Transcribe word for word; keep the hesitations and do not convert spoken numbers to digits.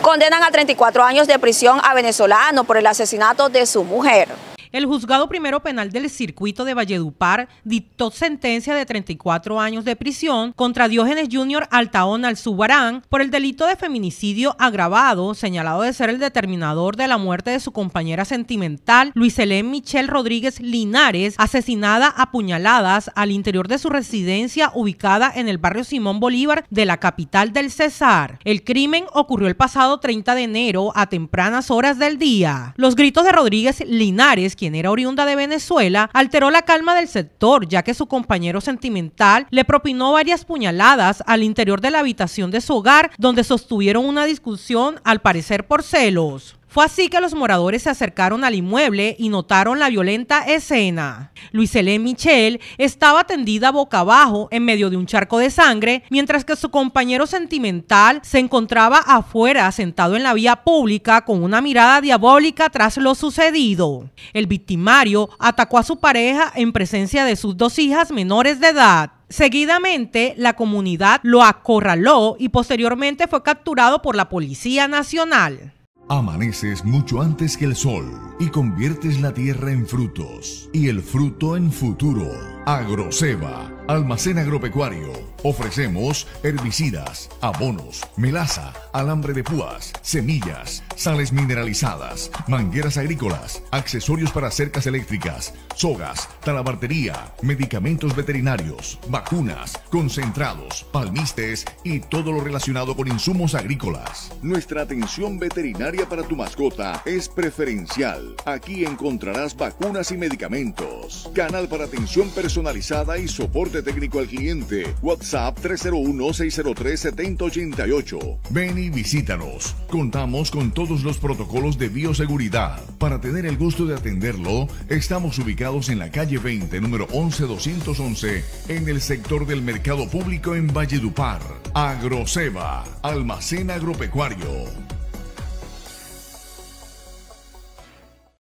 Condenan a treinta y cuatro años de prisión a venezolano por el asesinato de su mujer. El Juzgado Primero Penal del Circuito de Valledupar dictó sentencia de treinta y cuatro años de prisión contra Diógenes Junior Altaón Alzubarán por el delito de feminicidio agravado, señalado de ser el determinador de la muerte de su compañera sentimental, Luiselén Michelle Rodríguez Linares, asesinada a puñaladas al interior de su residencia ubicada en el barrio Simón Bolívar de la capital del Cesar. El crimen ocurrió el pasado treinta de enero a tempranas horas del día. Los gritos de Rodríguez Linares, quien era oriunda de Venezuela, alteró la calma del sector, ya que su compañero sentimental le propinó varias puñaladas al interior de la habitación de su hogar, donde sostuvieron una discusión, al parecer por celos. Fue así que los moradores se acercaron al inmueble y notaron la violenta escena. Luiselén Michelle estaba tendida boca abajo en medio de un charco de sangre, mientras que su compañero sentimental se encontraba afuera sentado en la vía pública con una mirada diabólica tras lo sucedido. El victimario atacó a su pareja en presencia de sus dos hijas menores de edad. Seguidamente, la comunidad lo acorraló y posteriormente fue capturado por la Policía Nacional. Amaneces mucho antes que el sol y conviertes la tierra en frutos y el fruto en futuro. Agroceba, almacén agropecuario. Ofrecemos herbicidas, abonos, melaza, alambre de púas, semillas, sales mineralizadas, mangueras agrícolas, accesorios para cercas eléctricas, sogas, talabartería, medicamentos veterinarios, vacunas, concentrados, palmistes y todo lo relacionado con insumos agrícolas. Nuestra atención veterinaria para tu mascota es preferencial. Aquí encontrarás vacunas y medicamentos. Canal para atención personalizada y soporte técnico al cliente. WhatsApp tres cero uno, seis cero tres, siete cero ocho ocho. Ven y visítanos. Contamos con todos los protocolos de bioseguridad. Para tener el gusto de atenderlo, estamos ubicados en la calle veinte, número once doscientos once, en el sector del Mercado Público en Valledupar. Agroceba, almacén agropecuario.